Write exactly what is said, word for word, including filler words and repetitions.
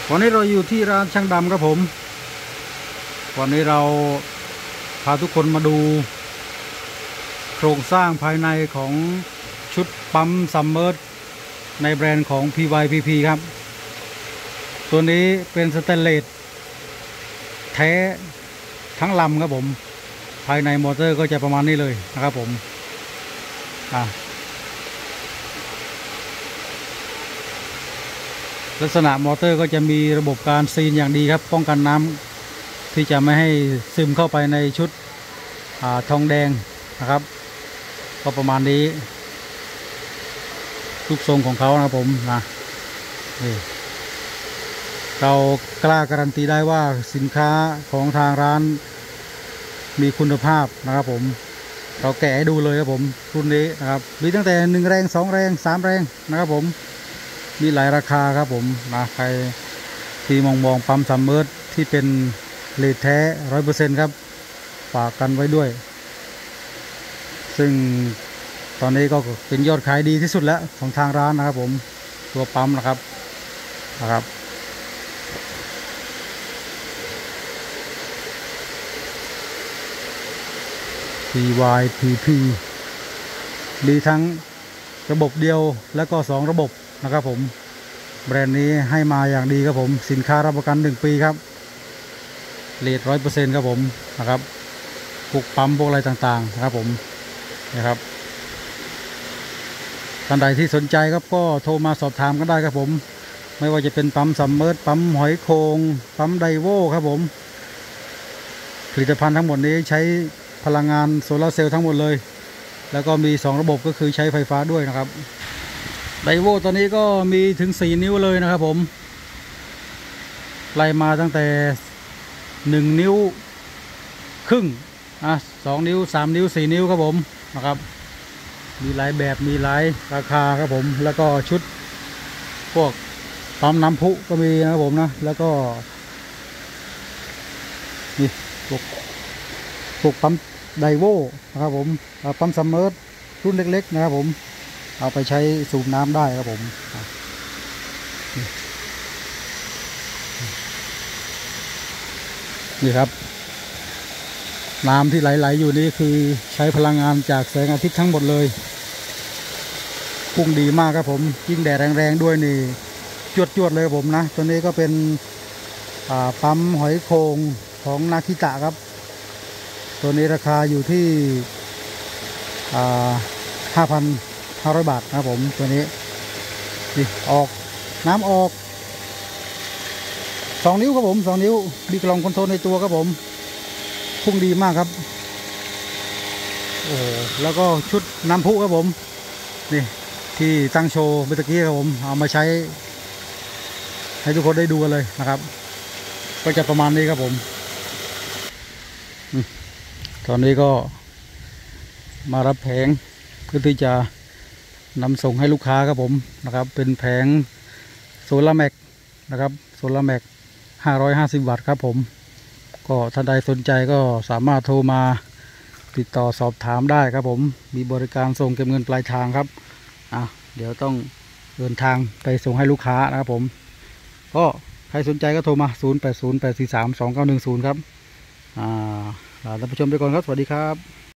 วันนี้เราอยู่ที่ร้านช่างดำครับผมวันนี้เราพาทุกคนมาดูโครงสร้างภายในของชุดปั๊มซัมเมอร์ในแบรนด์ของ พี วาย พี พี ครับตัวนี้เป็นสแตนเลสแท้ทั้งลำครับผมภายในมอเตอร์ก็จะประมาณนี้เลยนะครับผมอ่ะลักษณะมอเตอร์ก็จะมีระบบการซีนอย่างดีครับป้องกันน้ำที่จะไม่ให้ซึมเข้าไปในชุดทองแดงนะครับก็ประมาณนี้รูปทรงของเขานะครับผมนะนี่เรากล้าการันตีได้ว่าสินค้าของทางร้านมีคุณภาพนะครับผมเราแกะให้ดูเลยครับผมรุ่นนี้นะครับมีตั้งแต่หนึ่งแรงสองแรงสามแรงนะครับผมมีหลายราคาครับผมนะใครที่มองมองปั๊มซัมเมอร์ที่เป็นเลทแท้ร้อยเปอร์เซ็นต์ครับฝากกันไว้ด้วยซึ่งตอนนี้ก็เป็นยอดขายดีที่สุดแล้วของทางร้านนะครับผมตัวปั๊มนะครับนะครับ พี วาย พี พี มีทั้งระบบเดียวและก็สองระบบนะครับผมแบรนด์นี้ให้มาอย่างดีครับผมสินค้ารับประกันหนึ่งปีครับเรทร้อยเปอร์เซ็นต์ครับผมนะครับพวกปั๊มพวกอะไรต่างๆนะครับผมนะครับท่านใดที่สนใจครับก็โทรมาสอบถามกันได้ครับผมไม่ว่าจะเป็นปั๊มซัมเมอร์ปั๊มหอยโขงปั๊มไดโวครับผมผลิตภัณฑ์ทั้งหมดนี้ใช้พลังงานโซลาร์เซลล์ทั้งหมดเลยแล้วก็มีสองระบบก็คือใช้ไฟฟ้าด้วยนะครับไดโวตัวนี้ก็มีถึงสี่นิ้วเลยนะครับผมไล่มาตั้งแต่หนึ่งนิ้วครึ่งอ่ะสองนิ้วสามนิ้วสี่นิ้วครับผมนะครับมีหลายแบบมีหลายราคาครับผมแล้วก็ชุดพวกปั๊มน้ำพุก็มีนะครับผมนะแล้วก็นี่พวกพวกปั๊มไดโวนะครับผมปั๊มซัมเมอร์รุ่นเล็กๆนะครับผมเอาไปใช้สูบน้ำได้ครับผมนี่ครับน้ำที่ไหลๆอยู่นี่คือใช้พลังงานจากแสงอาทิตย์ทั้งหมดเลยพุ่งดีมากครับผมยิ่งแดดแรงๆด้วยนี่จวดๆเลยผมนะตัวนี้ก็เป็นปั๊มหอยโขงของนาคิตะครับตัวนี้ราคาอยู่ที่ห้าพันห้าร้อยบาทนะครับผมตัวนี้นี่ออกน้ำออกสองนิ้วครับผมสองนิ้วมีกล่องคอนโทรลในตัวครับผมพุ่งดีมากครับโอ้แล้วก็ชุดน้ำพุครับผมนี่ที่ตั้งโชว์เมื่อกี้ครับผมเอามาใช้ให้ทุกคนได้ดูกันเลยนะครับก็จะประมาณนี้ครับผมตอนนี้ก็มารับแผงเพื่อที่จะนำส่งให้ลูกค้าครับผมนะครับเป็นแผงโซลาร์แม็กนะครับโซลาร์แม็กห้าร้อยห้าสิบวัตต์ครับผมก็ท่านใดสนใจก็สามารถโทรมาติดต่อสอบถามได้ครับผมมีบริการส่งเก็บเงินปลายทางครับอ่ะเดี๋ยวต้องเดินทางไปส่งให้ลูกค้านะครับผมก็ใครสนใจก็โทรมาศูนย์ แปด ศูนย์ แปด สี่ สาม สอง เก้า หนึ่ง ศูนย์ครับอ่าลาท่านผู้ชมไปก่อนครับสวัสดีครับ